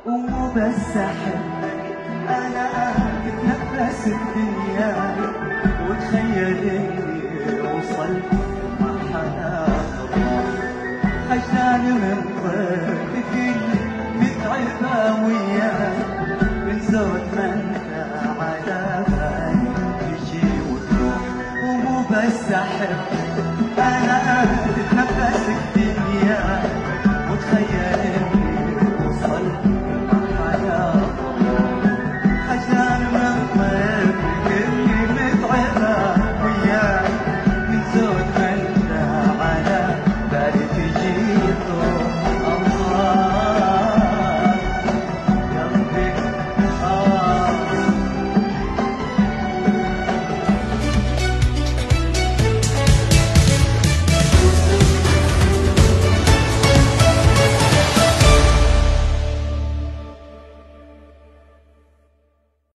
ومو بس احبك، انا اتنفس الدنيا وتخيل اني وصلت مرحلة خجلان من